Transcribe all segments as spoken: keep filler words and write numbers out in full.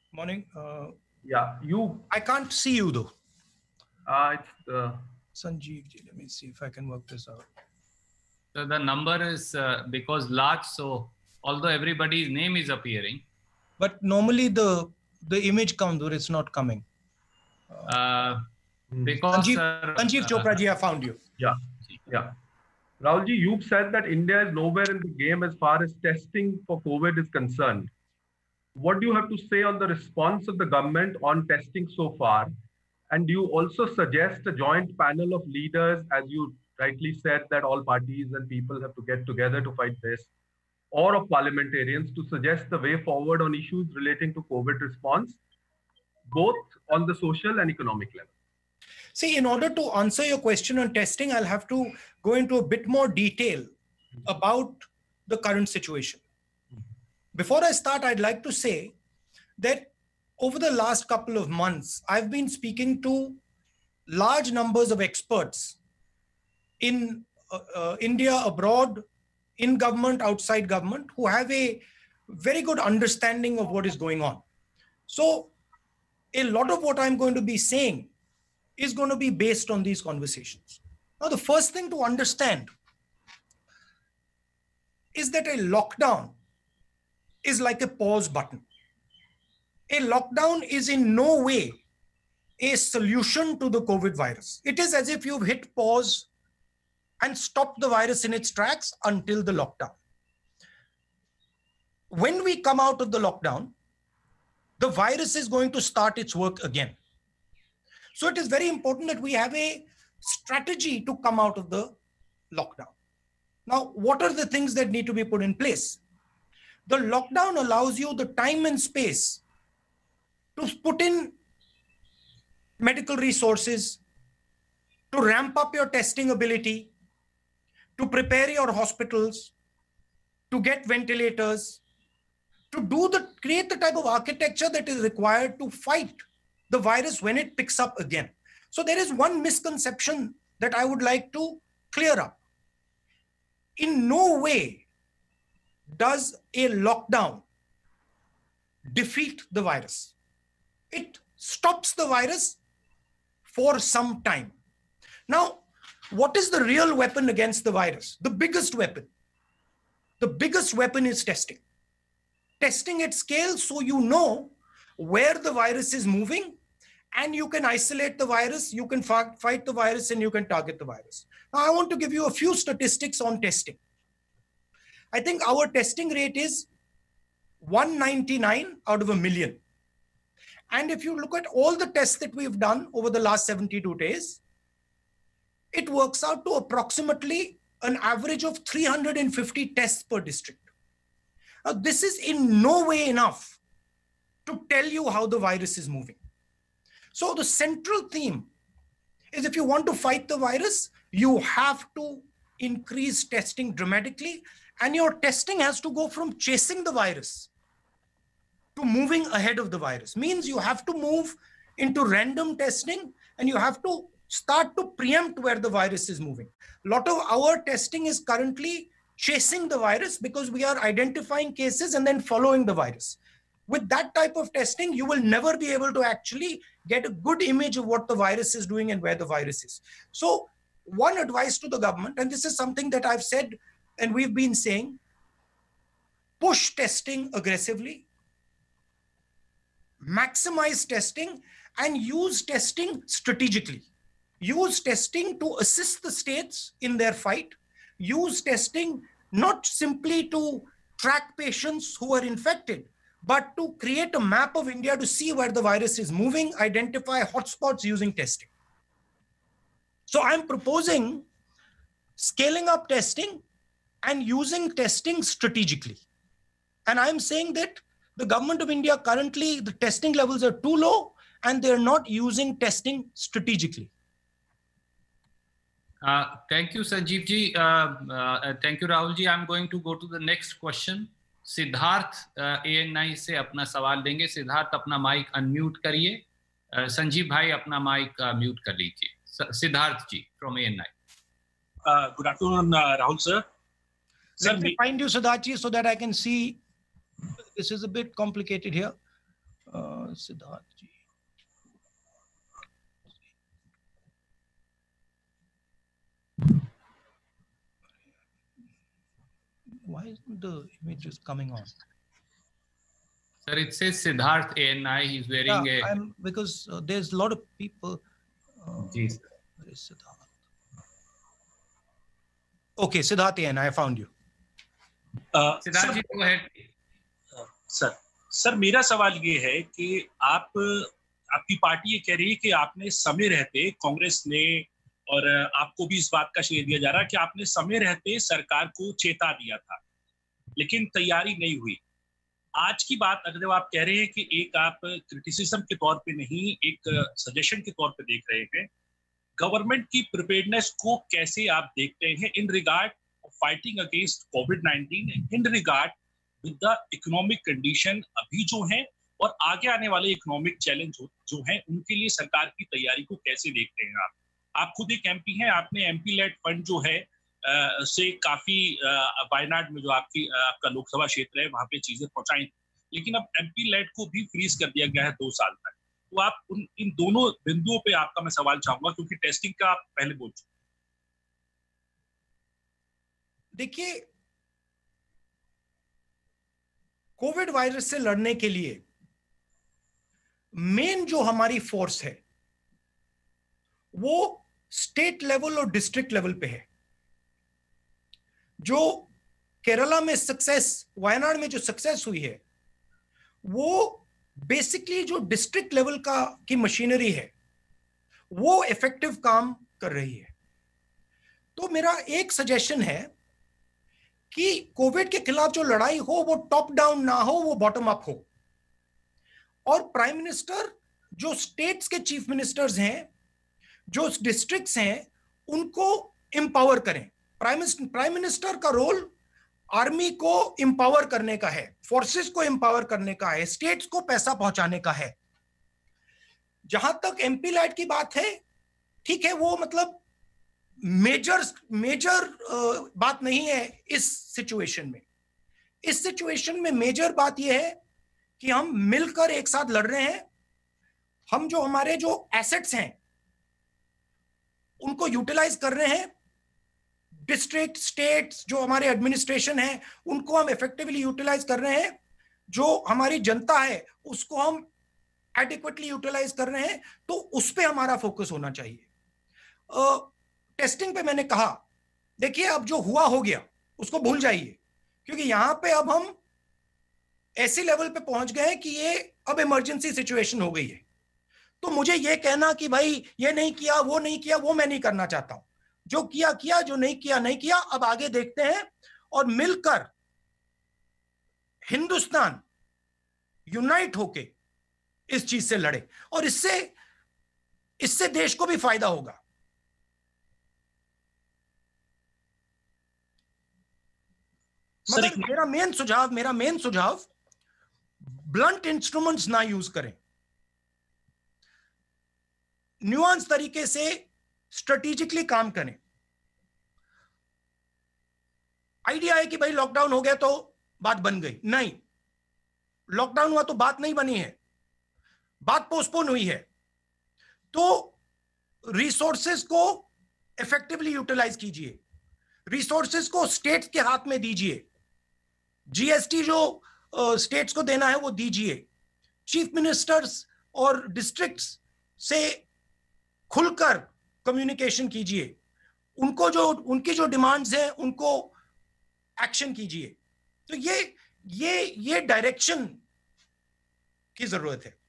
Morning. Uh, Yeah, you. I can't see you though. Uh, it's uh, Sanjeev ji, let me see if I can work this out. So the number is uh, because large, so although everybody's name is appearing. But normally the the image comes, but it's not coming. Uh, because Sanjeev, sir, Sanjeev uh, Chopra ji, I found you. yeah, yeah. Rahulji, you've said that India is nowhere in the game as far as testing for COVID is concerned. What do you have to say on the response of the government on testing so far? And do you also suggest a joint panel of leaders, as you rightly said, that all parties and people have to get together to fight this, or of parliamentarians to suggest the way forward on issues relating to COVID response, both on the social and economic level? See, in order to answer your question on testing, I'll have to go into a bit more detail about the current situation. Before I start, I'd like to say that over the last couple of months, I've been speaking to large numbers of experts in uh, uh, India, abroad, in government, outside government, who have a very good understanding of what is going on. So a lot of what I'm going to be saying is going to be based on these conversations. Now, the first thing to understand is that a lockdown is like a pause button. A lockdown is in no way a solution to the COVID virus. It is as if you've hit pause and stopped the virus in its tracks until the lockdown. When we come out of the lockdown, the virus is going to start its work again. So it is very important that we have a strategy to come out of the lockdown. Now, what are the things that need to be put in place? The lockdown allows you the time and space to put in medical resources, to ramp up your testing ability, to prepare your hospitals, to get ventilators, to do the create the type of architecture that is required to fight the virus when it picks up again. So there is one misconception that I would like to clear up. In no way does a lockdown defeat the virus. It stops the virus for some time. Now, what is the real weapon against the virus? The biggest weapon. The biggest weapon is testing. Testing at scale so you know where the virus is moving and you can isolate the virus, you can fight the virus, and you can target the virus. Now, I want to give you a few statistics on testing. I think our testing rate is one ninety-nine out of a million. And if you look at all the tests that we've done over the last seventy-two days, it works out to approximately an average of three hundred fifty tests per district. Now, this is in no way enough to tell you how the virus is moving. So the central theme is if you want to fight the virus, you have to increase testing dramatically, and your testing has to go from chasing the virus to moving ahead of the virus. Means you have to move into random testing and you have to start to preempt where the virus is moving. A lot of our testing is currently chasing the virus because we are identifying cases and then following the virus. With that type of testing, you will never be able to actually get a good image of what the virus is doing and where the virus is. So one advice to the government, and this is something that I've said and we've been saying, push testing aggressively, maximize testing, and use testing strategically. Use testing to assist the states in their fight. Use testing not simply to track patients who are infected, but to create a map of India to see where the virus is moving, identify hotspots using testing. So I'm proposing scaling up testing and using testing strategically. And I'm saying that the government of India currently, the testing levels are too low and they're not using testing strategically. Uh, thank you, Sanjeev ji. Uh, uh, thank you, Rahul ji. I'm going to go to the next question. Siddharth A N I से अपना सवाल देंगे. सिद्धार्थ अपना mic unmute करिए. uh, Sanjeev भाई अपना mic mute कर लीजिए. Siddharth ji from A N I. Uh, good afternoon, uh, Rahul sir. Let sir, me find you, Siddharth ji, so that I can see. This is a bit complicated here. Uh, Siddharth ji, why isn't the images coming on? Sir, it says Siddharth A N I. He's wearing Yeah, a. I'm because uh, there's a lot of people. Uh, Ji, sir. where is Siddharth? Okay, Siddharth A N I, I found you. uh, Siddharth ji, go ahead. Sir sir मेरा सवाल ये है कि आप आपकी party ये कह रही है कि आपने समय रहते कांग्रेस ने, और आपको भी इस बात का श्रेय दिया जा रहा है कि आपने समय रहते सरकार को चेता दिया था, लेकिन तैयारी नहीं हुई। आज की बात अगर जब आप कह रहे हैं कि एक आप क्रिटिसिज्म के तौर पे नहीं, एक सजेशन के तौर पे देख रहे हैं, गवर्नमेंट की प्रिपेयर्डनेस को कैसे आप देखते हैं in regard fighting against covid nineteen, in regard with the economic condition अभी जो है और आगे आने वाले इकोनॉमिक चैलेंज जो हैं उनके लिए सरकार की तैयारी को कैसे देखते हैं आप? आप खुद एक एमपी हैं, आपने एमपी लेड फंड जो है आ, से काफी वायनाड में जो आपकी आपका लोकसभा क्षेत्र है वहां पे चीजें पहुंचाई, लेकिन अब एमपी लेड को भी फ्रीज कर दिया गया है दो साल तक। तो आप उन इन दोनों बिंदुओं पे आपका मैं सवाल चाहूंगा, क्योंकि टेस्टिंग का आप पहले बोल चुके। देखिए, कोविड वायरस से लड़ने के लिए मेन जो हमारी फोर्स है वो स्टेट लेवल और डिस्ट्रिक्ट लेवल पे है। जो केरला में सक्सेस, वायनाड में जो सक्सेस हुई है, वो बेसिकली जो डिस्ट्रिक्ट लेवल का की मशीनरी है वो इफेक्टिव काम कर रही है। तो मेरा एक सजेशन है कि कोविड के खिलाफ जो लड़ाई हो वो टॉप डाउन ना हो, वो बॉटम अप हो। और प्राइम मिनिस्टर, जो स्टेट्स के चीफ मिनिस्टर्स हैं, जो डिस्ट्रिक्ट्स हैं, उनको एम्पावर करें। प्राइम प्राइम मिनिस्टर का रोल आर्मी को एम्पावर करने का है, फोर्सेस को एम्पावर करने का है, स्टेट्स को पैसा पहुंचाने का है। जहां तक एमपी लाइट की बात है, ठीक है, वो मतलब मेजर मेजर बात नहीं है इस सिचुएशन में। इस सिचुएशन में मेजर बात यह है कि हम मिलकर एक साथ लड़ रहे हैं। हम जो हमारे जो एसेट्स हैं उनको यूटिलाइज कर रहे हैं। डिस्ट्रिक्ट, स्टेट्स, जो हमारे एडमिनिस्ट्रेशन है, उनको हम इफेक्टिवली यूटिलाइज कर रहे हैं। जो हमारी जनता है उसको हम एडिक्वेटली यूटिलाइज कर रहे हैं। तो उस पर हमारा फोकस होना चाहिए। uh, टेस्टिंग पे मैंने कहा, देखिए अब जो हुआ हो गया उसको भूल जाइए, क्योंकि यहां पे अब हम ऐसे लेवल पे पहुंच गए कि ये अब इमरजेंसी सिचुएशन हो गई है। तो मुझे ये कहना कि भाई ये नहीं किया, वो नहीं किया, वो मैं नहीं करना चाहता हूं। जो किया किया, जो नहीं किया नहीं किया। अब आगे देखते हैं और मिलकर हिंदुस्तान यूनाइट होके इस चीज से लड़े, और इससे इससे देश को भी फायदा होगा। मगर मेरा मेन सुझाव मेरा मेन सुझाव ब्लंट इंस्ट्रूमेंट्स ना यूज करें। न्यूआंस तरीके से स्ट्रेटेजिकली काम करें। आइडिया है कि भाई लॉकडाउन हो गया तो बात बन गई, नहीं। लॉकडाउन हुआ तो बात नहीं बनी है, बात पोस्टपोन हुई है। तो रिसोर्सेज को इफेक्टिवली यूटिलाइज कीजिए, रिसोर्सेज को स्टेट्स के हाथ में दीजिए। जीएसटी जो स्टेट्स uh, को देना है वो दीजिए। चीफ मिनिस्टर्स और डिस्ट्रिक्ट्स से खुलकर कम्युनिकेशन कीजिए। उनको जो उनकी जो डिमांड्स हैं उनको एक्शन कीजिए। तो ये ये ये डायरेक्शन की जरूरत है।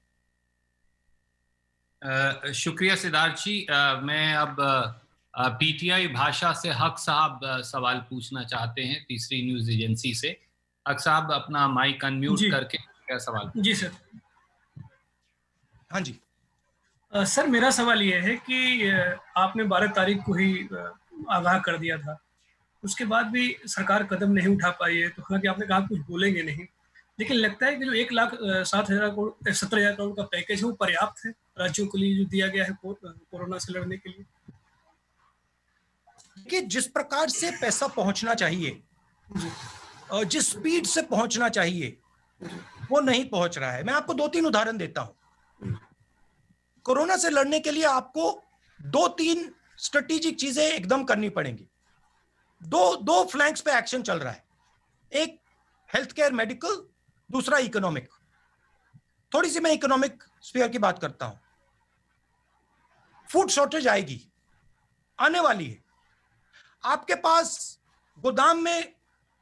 uh, शुक्रिया सिद्धार्थ जी। uh, मैं अब पीटीआई uh, भाषा से हक साहब uh, सवाल पूछना चाहते हैं, तीसरी न्यूज एजेंसी से। हक साहब अपना माइक अनम्यूट करके क्या सवाल? जी सर। हाँ जी। आ, सर मेरा सवाल ये है कि आपने बारह तारीख को ही आगाह कर दिया था, उसके बाद भी सरकार कदम नहीं उठा पाई है। तो हालांकि आपने कहा कुछ बोलेंगे नहीं, लेकिन लगता है कि जो एक लाख सात हजार करोड़ सत्तर हजार करोड़ का पैकेज है वो पर्याप्त है राज्यों के लिए जो दिया गया है कोरोना से लड़ने के लिए? कि जिस प्रकार से पैसा पहुंचना चाहिए, जिस स्पीड से पहुंचना चाहिए, वो नहीं पहुंच रहा है। मैं आपको दो तीन उदाहरण देता हूं। कोरोना से लड़ने के लिए आपको दो तीन स्ट्रेटेजिक चीजें एकदम करनी पड़ेंगी। दो दो फ्लैंक्स पे एक्शन चल रहा है, एक हेल्थ केयर मेडिकल, दूसरा इकोनॉमिक। थोड़ी सी मैं इकोनॉमिक स्फीयर की बात करता हूं। फूड शॉर्टेज आएगी, आने वाली है। आपके पास गोदाम में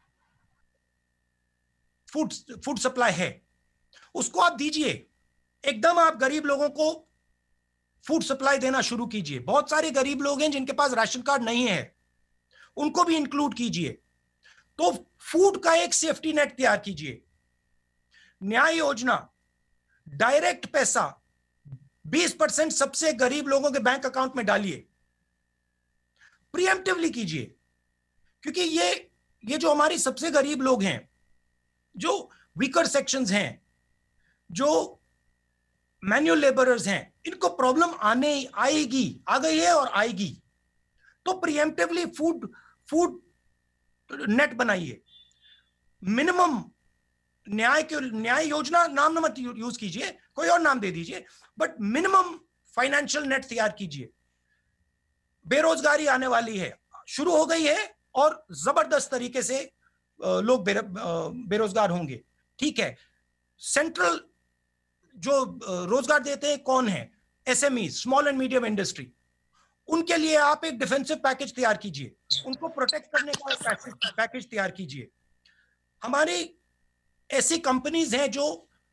फूड फूड सप्लाई है, उसको आप दीजिए। एकदम आप गरीब लोगों को फूड सप्लाई देना शुरू कीजिए। बहुत सारे गरीब लोग हैं जिनके पास राशन कार्ड नहीं है, उनको भी इंक्लूड कीजिए। तो फूड का एक सेफ्टी नेट तैयार कीजिए। न्याय योजना, डायरेक्ट पैसा बीस परसेंट सबसे गरीब लोगों के बैंक अकाउंट में डालिए। प्रीएम्प्टिवली कीजिए, क्योंकि ये ये जो हमारी सबसे गरीब लोग हैं, जो वीकर सेक्शंस हैं, जो मैन्युअल लेबरर्स हैं, इनको प्रॉब्लम आने आएगी, आ गई है और आएगी। तो प्रीएम्प्टिवली फूड फूड नेट बनाइए। मिनिमम न्याय के न्याय योजना नाम न मत यूज कीजिए, कोई और नाम दे दीजिए, बट मिनिमम फाइनेंशियल नेट तैयार कीजिए। बेरोजगारी आने वाली है, शुरू हो गई है और जबरदस्त तरीके से लोग बेरो, बेरोजगार होंगे। ठीक है, सेंट्रल जो रोजगार देते हैं कौन है? SME, small and medium industry. उनके लिए आप एक डिफेंसिव पैकेज तैयार कीजिए, उनको प्रोटेक्ट करने का एक पैकेज तैयार कीजिए। हमारी ऐसी कंपनीज हैं जो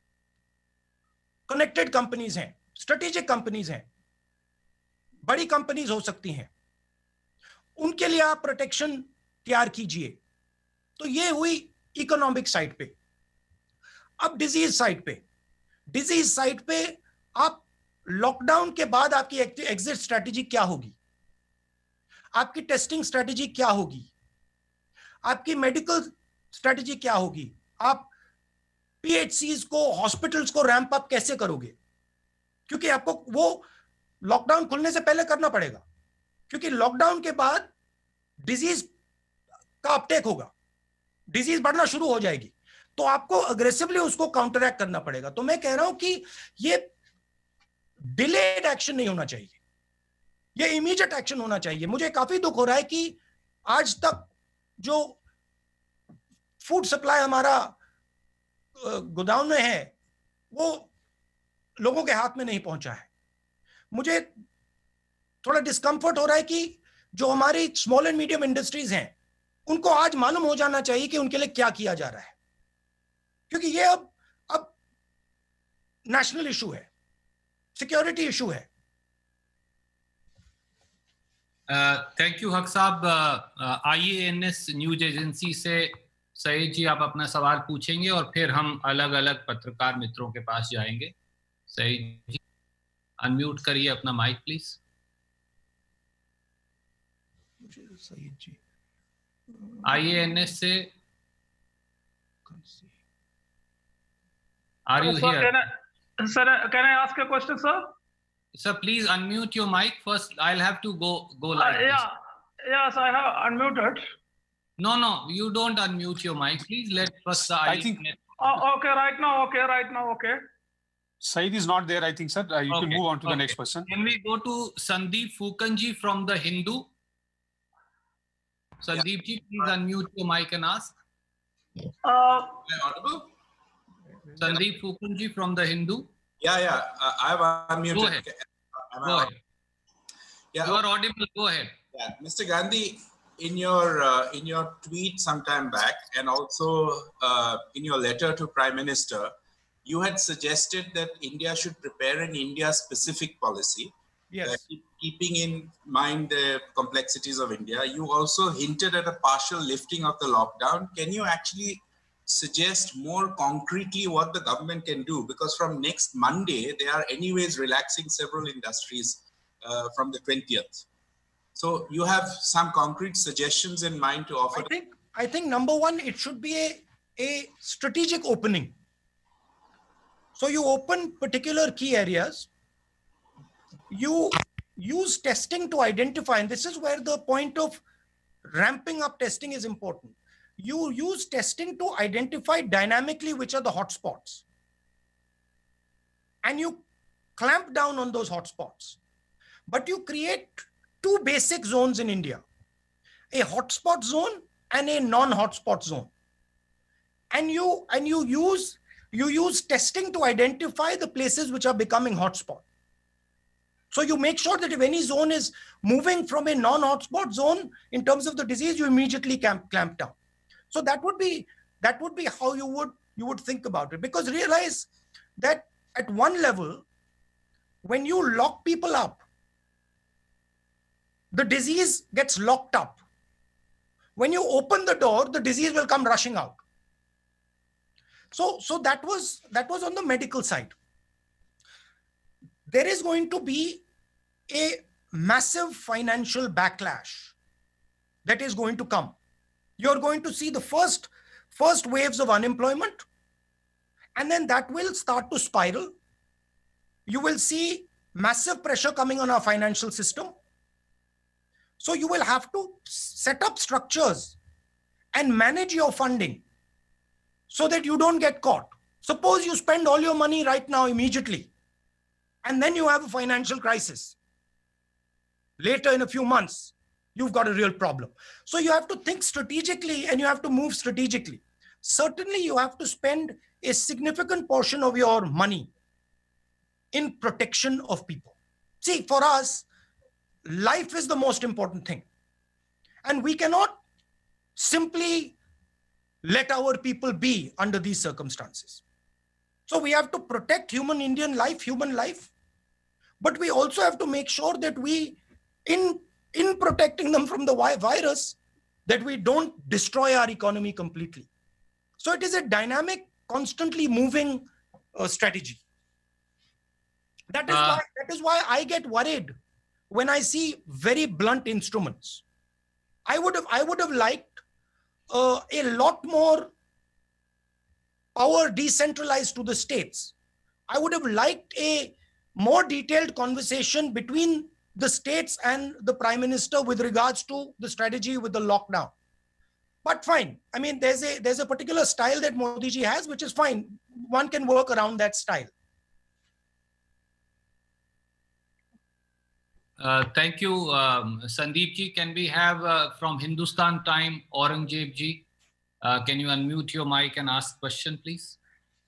कनेक्टेड कंपनीज हैं, स्ट्रेटेजिक कंपनीज हैं, बड़ी कंपनीज हो सकती हैं, उनके लिए आप प्रोटेक्शन तैयार कीजिए। तो ये हुई इकोनॉमिक साइड पे। अब डिजीज साइड पे, डिजीज साइड पे आप लॉकडाउन के बाद आपकी एग्जिट स्ट्रेटेजी क्या होगी? आपकी टेस्टिंग स्ट्रेटेजी क्या होगी? आपकी मेडिकल स्ट्रेटेजी क्या होगी? आप पीएचसीज को, हॉस्पिटल्स को रैंप अप कैसे करोगे? क्योंकि आपको वो लॉकडाउन खुलने से पहले करना पड़ेगा, क्योंकि लॉकडाउन के बाद डिजीज का अपटेक होगा, डिजीज बढ़ना शुरू हो जाएगी, तो आपको अग्रेसिवली उसको काउंटरैक्ट करना पड़ेगा। तो मैं कह रहा हूं कि ये डिलेड एक्शन नहीं होना चाहिए, ये इमीडिएट एक्शन होना चाहिए। मुझे काफी दुख हो रहा है कि आज तक जो फूड सप्लाई हमारा गोदाम में है वो लोगों के हाथ में नहीं पहुंचा है। मुझे थोड़ा डिस्कंफर्ट हो रहा है कि जो हमारी स्मॉल एंड मीडियम इंडस्ट्रीज हैं उनको आज मालूम हो जाना चाहिए कि उनके लिए क्या किया जा रहा है, क्योंकि ये अब अब नेशनल इशू है, सिक्योरिटी इशू है। थैंक यू हक साहब। आईएएनएस न्यूज एजेंसी से सईद जी आप अपना सवाल पूछेंगे और फिर हम अलग अलग पत्रकार मित्रों के पास जाएंगे। सईद जी अनम्यूट करिए अपना mic please. Saeed ji IANS से are you sir, here? can I, sir, can I ask a question, sir? Sir, please unmute your mic first. I'll have to go go Uh, like yeah, this. yes, I have unmuted. No, no, you don't unmute your mic. Please let first the I think- Oh, okay, right now, okay, right now, okay. Saeed is not there, I think, sir. Uh, you can Okay, move on to the okay. next person. Can we go to Sandeep Fukanji from the Hindu? Sandeep ji, please unmute your mic and ask. Uh, Am I audible? Sandeep Fukanji from the Hindu. Yeah, yeah. Uh, I've unmuted. Go ahead. Am I Go audible? ahead. Yeah, You are audible. Go ahead. yeah. Mister Gandhi, in your uh, in your tweet sometime back, and also uh, in your letter to Prime Minister, you had suggested that India should prepare an India-specific policy. Yes. Uh, keep, keeping in mind the complexities of India. You also hinted at a partial lifting of the lockdown. Can you actually suggest more concretely what the government can do? Because from next Monday, they are anyways relaxing several industries uh, from the twentieth. So you have some concrete suggestions in mind to offer? I think, I think number one, it should be a, a strategic opening. So you open particular key areas, you use testing to identify, and this is where the point of ramping up testing is important. You use testing to identify dynamically which are the hotspots. and you clamp down on those hotspots. But you create two basic zones in India, a hotspot zone and a non-hotspot zone. And you, and you use, you use testing to identify the places which are becoming hotspot. So you make sure that if any zone is moving from a non-hotspot zone in terms of the disease, you immediately clamp, clamp down. So that would be, that would be how you would, you would think about it. Because realize that at one level, when you lock people up, the disease gets locked up. When you open the door, the disease will come rushing out. So, so that was, that was on the medical side. There is going to be a massive financial backlash that is going to come. You're going to see the first, first waves of unemployment, and then that will start to spiral. You will see massive pressure coming on our financial system. So you will have to set up structures and manage your funding so that you don't get caught. Suppose you spend all your money right now immediately, and then you have a financial crisis. Later in a few months, you've got a real problem. So you have to think strategically and you have to move strategically. Certainly you have to spend a significant portion of your money in protection of people. See, for us, life is the most important thing. And we cannot simply let our people be under these circumstances. So we have to protect human Indian life, human life, but we also have to make sure that we, in, in protecting them from the virus, that we don't destroy our economy completely. So it is a dynamic, constantly moving uh, strategy. That is, uh, why, that is why I get worried when I see very blunt instruments. I would have, I would have liked uh, a lot more power decentralized to the states. I would have liked a more detailed conversation between the states and the Prime Minister with regards to the strategy with the lockdown. But fine. I mean, there's a, there's a particular style that Modi ji has, which is fine. One can work around that style. Uh, thank you, um, Sandeep ji. Can we have uh, from Hindustan Time, Aurangzeb ji? Uh, can you unmute your mic and ask question, please?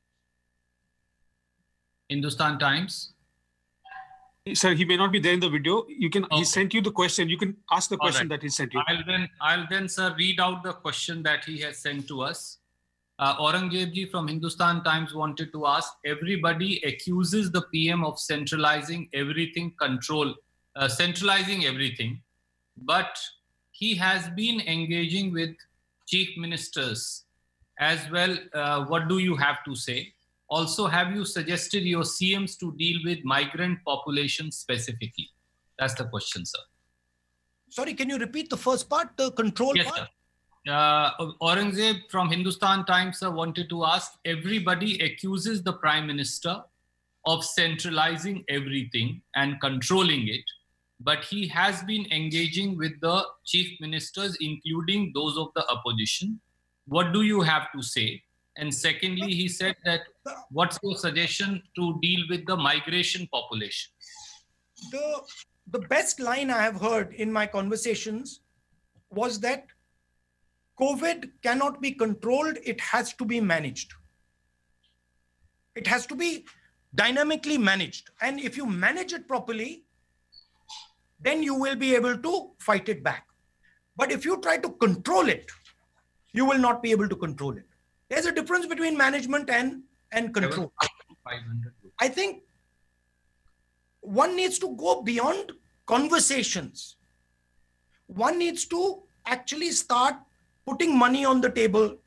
Hindustan Times. Sir, he may not be there in the video. You can. Okay. He sent you the question. You can ask the question right. that he sent you. I'll then, I'll then, sir, read out the question that he has sent to us. Uh, Aurangzeb ji from Hindustan Times wanted to ask: everybody accuses the P M of centralizing everything, control, uh, centralizing everything, but he has been engaging with chief ministers as well. Uh, what do you have to say? Also, have you suggested your C Ms to deal with migrant population specifically? That's the question, sir. Sorry, can you repeat the first part, the control yes, part? Sir. Uh, Aurangzeb from Hindustan Times sir, wanted to ask, everybody accuses the Prime Minister of centralizing everything and controlling it, but he has been engaging with the chief ministers, including those of the opposition. What do you have to say? And secondly, he said that, what's your suggestion to deal with the migration population? The, the best line I have heard in my conversations was that COVID cannot be controlled, it has to be managed. It has to be dynamically managed. And if you manage it properly, then you will be able to fight it back. But if you try to control it, you will not be able to control it. There's a difference between management and, and control. I think one needs to go beyond conversations. One needs to actually start putting money on the table,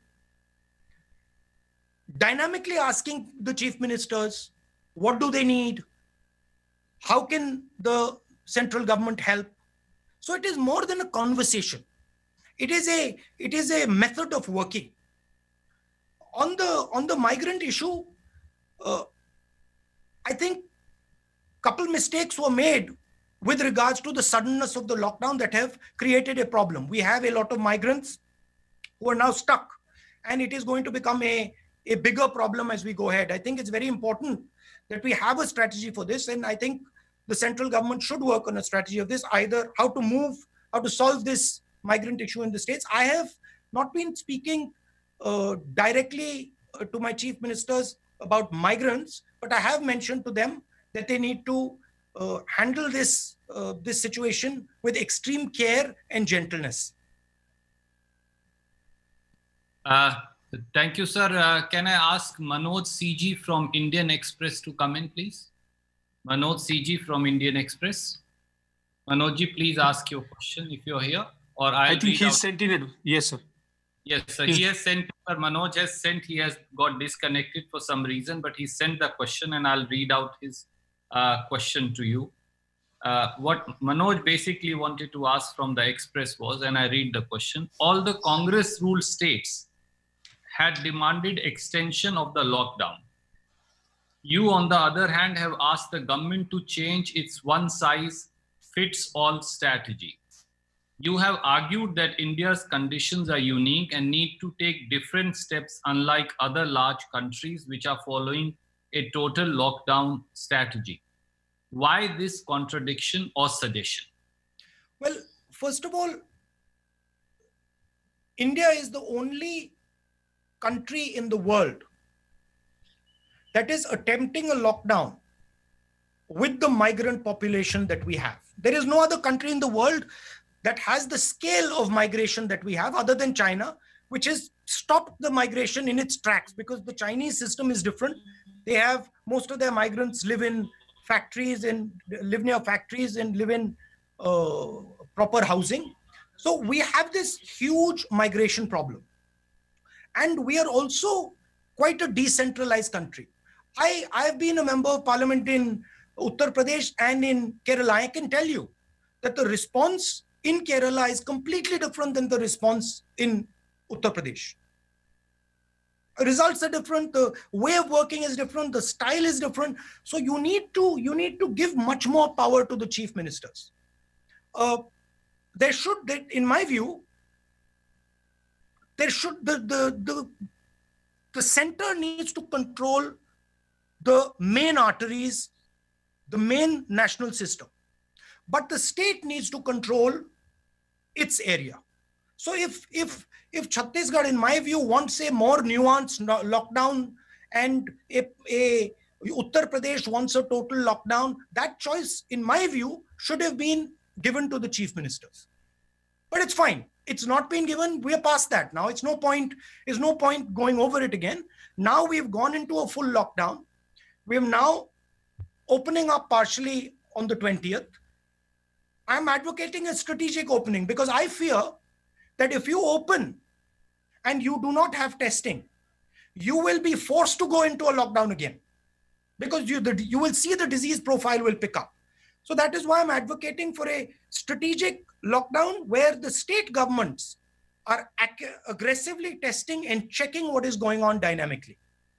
dynamically asking the chief ministers, what do they need? How can the central government help? So it is more than a conversation. It is a, it is a method of working. On the, on the migrant issue, uh, I think a couple mistakes were made with regards to the suddenness of the lockdown that have created a problem. We have a lot of migrants who are now stuck, and it is going to become a, a bigger problem as we go ahead. I think it's very important that we have a strategy for this. And I think the central government should work on a strategy of this, either how to move, how to solve this migrant issue in the states. I have not been speaking uh, directly uh, to my chief ministers about migrants, but I have mentioned to them that they need to uh, handle this, uh, this situation with extreme care and gentleness. Uh, thank you, sir. Uh, can I ask Manoj C G from Indian Express to come in, please? Manoj C G from Indian Express. Manoj ji, please ask your question if you're here. Or I'll I think he out. sent in it. Yes, sir. Yes, sir. Yes. He has sent, sir, Manoj has sent, he has got disconnected for some reason, but he sent the question and I'll read out his uh, question to you. Uh, what Manoj basically wanted to ask from the Express was, and I read the question, all the Congress ruled states had demanded extension of the lockdown. You, on the other hand, have asked the government to change its one size fits all strategy. You have argued that India's conditions are unique and need to take different steps, unlike other large countries which are following a total lockdown strategy. Why this contradiction or suggestion? Well, first of all, India is the only country in the world that is attempting a lockdown with the migrant population that we have. There is no other country in the world that has the scale of migration that we have, other than China, which has stopped the migration in its tracks, because the Chinese system is different. They have, most of their migrants live in factories and live near factories and live in uh, proper housing. So we have this huge migration problem. And we are also quite a decentralized country. I, I've been a member of parliament in Uttar Pradesh and in Kerala. I can tell you that the response in Kerala is completely different than the response in Uttar Pradesh. Results are different, the way of working is different, the style is different. So you need to, you need to give much more power to the chief ministers. Uh, there should, in my view, there should, the, the, the, the center needs to control the main arteries, the main national system. But the state needs to control its area. So if, if, if Chhattisgarh, in my view, wants a more nuanced lockdown and a, a Uttar Pradesh wants a total lockdown, that choice, in my view, should have been given to the chief ministers. But it's fine. It's not been given. We're past that now. It's no point, there's no point going over it again. Now we've gone into a full lockdown. We're now opening up partially on the twentieth. I'm advocating a strategic opening because I fear that if you open and you do not have testing, you will be forced to go into a lockdown again, because you, the, you will see the disease profile will pick up. So that is why I'm advocating for a strategic lockdown where the state governments are ag aggressively testing and checking what is going on dynamically.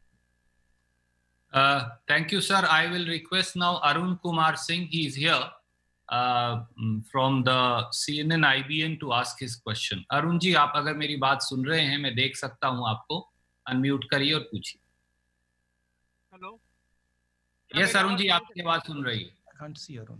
Uh, thank you, sir. I will request now Arun Kumar Singh. He is here uh, from the C N N I B N to ask his question. Arun ji, आप अगर मेरी बात सुन रहे हैं, मैं देख सकता हूं आपको. अनम्यूट करिए और पूछिए. हेलो. Yes, Arun ji, आपकी आवाज सुन रही है. I can't see Arun.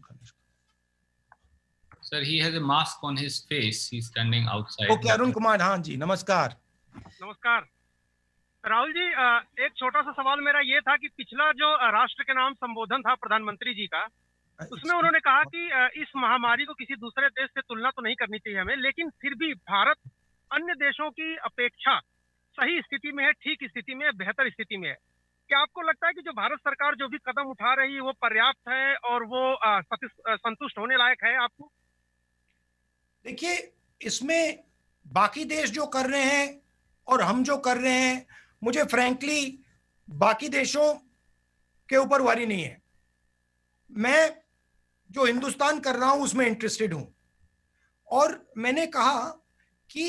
Sir, he has a mask on his face. He's standing outside. Okay, Arun Kumar, हाँ जी, नमस्कार. नमस्कार. राहुल जी, एक छोटा सा सवाल मेरा ये था कि पिछला जो राष्ट्र के नाम संबोधन था प्रधानमंत्री जी का, उसमें उन्होंने कहा कि इस महामारी को किसी दूसरे देश से तुलना तो नहीं करनी चाहिए हमें, लेकिन फिर भी भारत अन्य देशों की अपेक्षा सही स्थिति में है, ठीक स्थिति में है, बेहतर स्थिति में है. क्या आपको लगता है कि जो भारत सरकार जो भी कदम उठा रही है वो पर्याप्त है और वो संतुष्ट होने लायक है आपको? देखिए, इसमें बाकी देश जो कर रहे हैं और हम जो कर रहे हैं, मुझे फ्रैंकली बाकी देशों के ऊपर वारी नहीं है. मैं जो हिंदुस्तान कर रहा हूं उसमें इंटरेस्टेड हूं. और मैंने कहा कि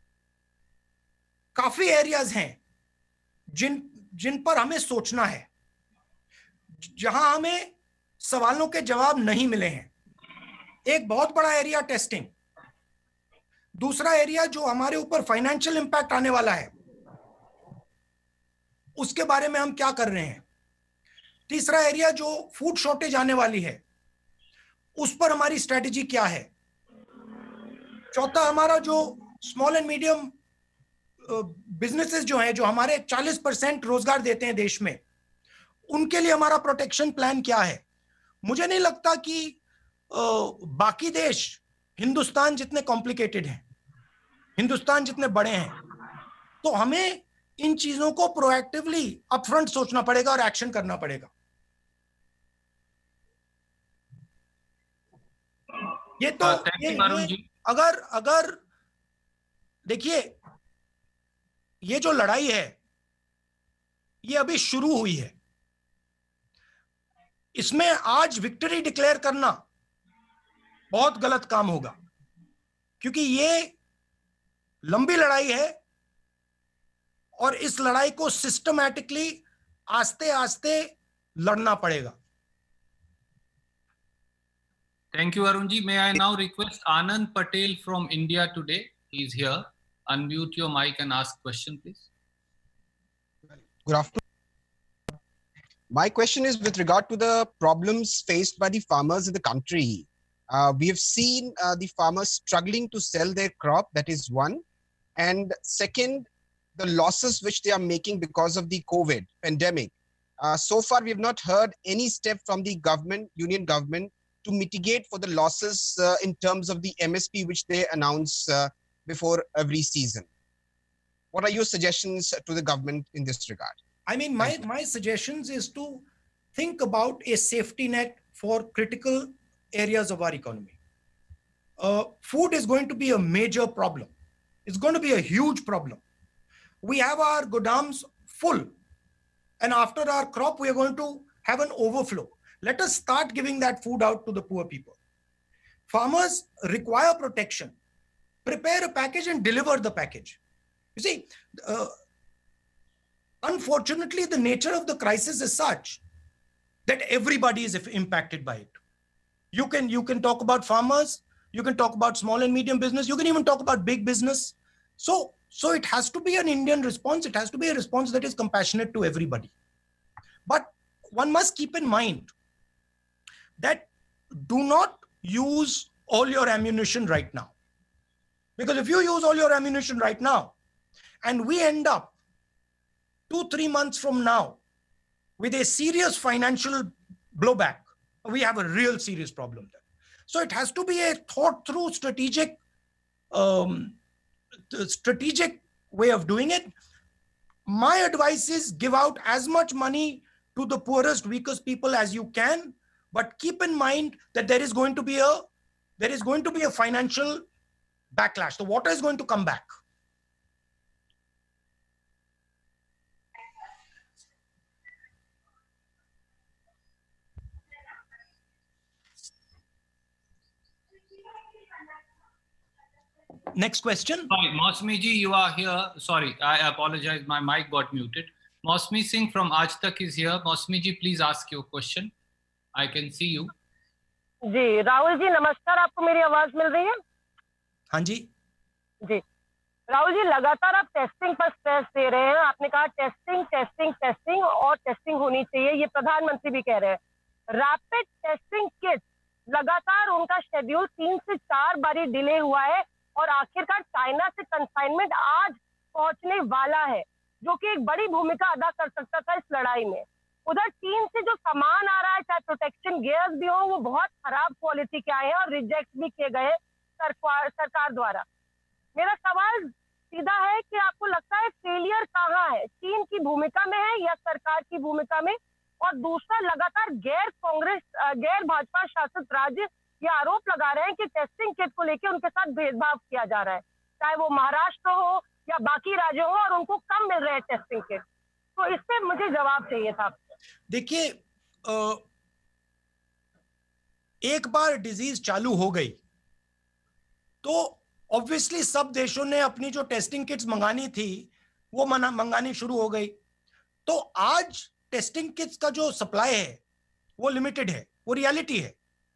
काफी एरियाज हैं जिन जिन पर हमें सोचना है, जहां हमें सवालों के जवाब नहीं मिले हैं. एक बहुत बड़ा एरिया टेस्टिंग, दूसरा एरिया जो हमारे ऊपर फाइनेंशियल इंपैक्ट आने वाला है, उसके बारे में हम क्या कर रहे हैं. तीसरा एरिया जो फूड शॉर्टेज आने वाली है, उस पर हमारी स्ट्रेटेजी क्या है। चौथा, हमारा जो स्मॉल एंड मीडियम बिजनेसेस जो हैं, जो हमारे चालीस परसेंट रोजगार देते हैं देश में, उनके लिए हमारा प्रोटेक्शन प्लान क्या है। मुझे नहीं लगता कि uh, बाकी देश हिंदुस्तान जितने कॉम्प्लिकेटेड हैं, हिंदुस्तान जितने बड़े हैं, तो हमें इन चीजों को प्रोएक्टिवली अपफ्रंट सोचना पड़ेगा और एक्शन करना पड़ेगा। ये तो ये, ये, अगर अगर देखिए, ये जो लड़ाई है ये अभी शुरू हुई है। इसमें आज विक्ट्री डिक्लेयर करना बहुत गलत काम होगा, क्योंकि ये लंबी लड़ाई है और इस लड़ाई को सिस्टमैटिकली आस्ते आस्ते लड़ना पड़ेगा। Thank you, Arun ji. May I now request Anand Patel from India today? He is here. Unmute your mic and ask question, please. Good afternoon. My question is with regard to the problems faced by the farmers in the country. Uh, we have seen uh, the farmers struggling to sell their crop. That is one. And second, the losses which they are making because of the COVID pandemic. Uh, so far, we have not heard any step from the government, union government, to mitigate for the losses uh, in terms of the M S P which they announce uh, before every season. What are your suggestions to the government in this regard? I mean, my, my suggestions is to think about a safety net for critical areas of our economy. Uh, food is going to be a major problem. It's going to be a huge problem. We have our godams full, and after our crop, we are going to have an overflow. Let us start giving that food out to the poor people. Farmers require protection. Prepare a package and deliver the package. You see, uh, unfortunately, the nature of the crisis is such that everybody is impacted by it. You can, you can talk about farmers, you can talk about small and medium business, you can even talk about big business. So, so it has to be an Indian response. It has to be a response that is compassionate to everybody. But one must keep in mind that do not use all your ammunition right now. Because if you use all your ammunition right now, and we end up two, three months from now with a serious financial blowback, we have a real serious problem there. So it has to be a thought through strategic, um, strategic way of doing it. My advice is give out as much money to the poorest, weakest people as you can, but keep in mind that there is going to be a, there is going to be a financial backlash. The water is going to come back. Next question. Sorry, Mausmi ji, you are here. Sorry, I apologize. My mic got muted. Mausmi Singh from Aaj Tak is here. Mausmi ji, please ask your question. I can see you. जी राहुल जी नमस्कार, आपको मेरी आवाज मिल रही है? हाँ जी जी राहुल जी, लगातार आप testing पर स्ट्रेस दे रहे हैं। आपने कहा टेस्टिंग टेस्टिंग टेस्टिंग और टेस्टिंग होनी चाहिए, ये प्रधानमंत्री भी कह रहे हैं। रैपिड टेस्टिंग किट लगातार उनका शेड्यूल तीन से चार बारी डिले हुआ है और आखिरकार चाइना से कंसाइनमेंट आज पहुंचने वाला है, जो कि एक बड़ी भूमिका अदा कर सकता था इस लड़ाई में। उधर चीन से जो सामान आ रहा है, चाहे प्रोटेक्शन गियर्स भी हो, वो बहुत खराब क्वालिटी के आए हैं और रिजेक्ट भी किए गए सरकार सरकार द्वारा। मेरा सवाल सीधा है कि आपको लगता है फेलियर कहाँ है, चीन की भूमिका में है या सरकार की भूमिका में? और दूसरा, लगातार गैर कांग्रेस गैर भाजपा शासित राज्य ये आरोप लगा रहे हैं कि टेस्टिंग किट को लेकर उनके साथ भेदभाव किया जा रहा है, चाहे वो महाराष्ट्र हो या बाकी राज्य हो, और उनको कम मिल रहे हैं टेस्टिंग किट। तो इस पे मुझे जवाब चाहिए था। देखिए, एक बार डिजीज चालू हो गई तो ऑब्वियसली सब देशों ने अपनी जो टेस्टिंग किट्स मंगानी थी वो मंगानी शुरू हो गई। तो आज टेस्टिंग किट्स का जो सप्लाई है वो लिमिटेड है, वो रियलिटी है।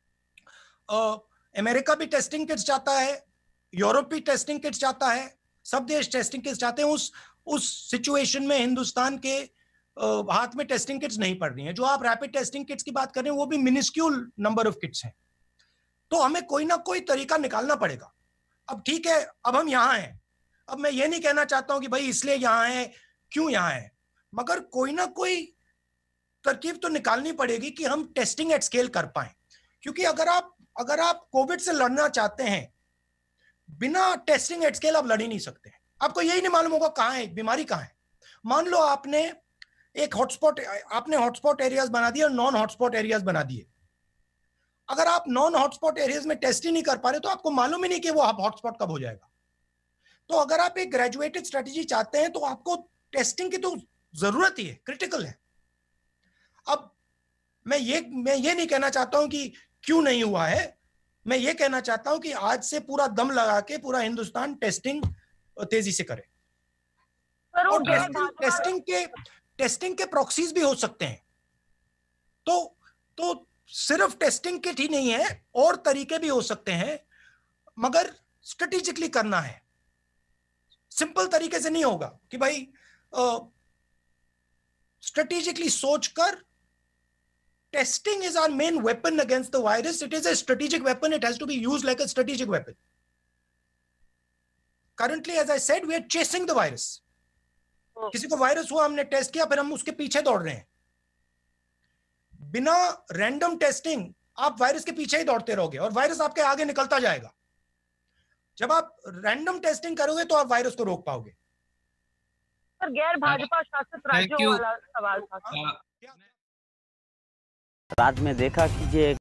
अमेरिका भी टेस्टिंग किट्स चाहता है, यूरोप भी टेस्टिंग किट्स चाहता है, सब देश टेस्टिंग किट्स चाहते हैं। उस उस सिचुएशन में हिंदुस्तान के हाथ में टेस्टिंग किट्स नहीं पड़ रही हैं। जो आप रैपिड टेस्टिंग किट्स की बात कर रहे हैं वो भी मिनिस्क्यूल नंबर ऑफ किट्स हैं। तो हमें कोई ना कोई तरीका निकालना पड़ेगा। अब ठीक है, अब हम यहाँ हैं, अब मैं ये नहीं कहना चाहता हूं कि भाई इसलिए यहाँ है, क्यों यहाँ है, मगर कोई ना कोई तरकीब तो निकालनी पड़ेगी कि हम टेस्टिंग एट स्केल कर पाए। क्योंकि अगर आप अगर आप कोविड से लड़ना चाहते हैं, बिना टेस्टिंग एट स्केल आप लड़ ही नहीं सकते। आपको यही नहीं मालूम होगा कहाँ है बीमारी, कहाँ है। मान लो आपने एक हॉटस्पॉट आपने हॉटस्पॉट एरियाज बना दिए और नॉन हॉटस्पॉट एरियाज बना दिए। अगर आप नॉन हॉटस्पॉट एरियाज में टेस्ट ही नहीं कर पा रहे तो आपको मालूम ही नहीं कि वो हॉटस्पॉट कब हो जाएगा। तो अगर आप एक ग्रेजुएटेड स्ट्रेटेजी चाहते हैं तो आपको टेस्टिंग की तो जरूरत ही है, क्रिटिकल है। अब मैं ये मैं ये नहीं कहना चाहता हूं कि क्यों नहीं हुआ है, मैं ये कहना चाहता हूं कि आज से पूरा दम लगा के पूरा हिंदुस्तान टेस्टिंग तेजी से करे। और टेस्टिंग, टेस्टिंग के टेस्टिंग के प्रॉक्सीज भी हो सकते हैं। तो तो सिर्फ टेस्टिंग किट ही नहीं है, और तरीके भी हो सकते हैं, मगर स्ट्रेटेजिकली करना है। सिंपल तरीके से नहीं होगा कि भाई स्ट्रेटेजिकली सोचकर। Testing is our main weapon against the virus. It is a strategic weapon. It has to be used like a strategic weapon. Currently, as I said, we are chasing the virus. किसी को virus हुआ, हमने test किया, फिर हम उसके पीछे दौड़ रहे हैं। बिना रैंडम टेस्टिंग आप वायरस के पीछे ही दौड़ते रहोगे और वायरस आपके आगे निकलता जाएगा। जब आप रैंडम टेस्टिंग करोगे तो आप वायरस को रोक पाओगे। सर, गैर भाजपा शासित राज्यों वाला सवाल था। बाद में देखा कि ये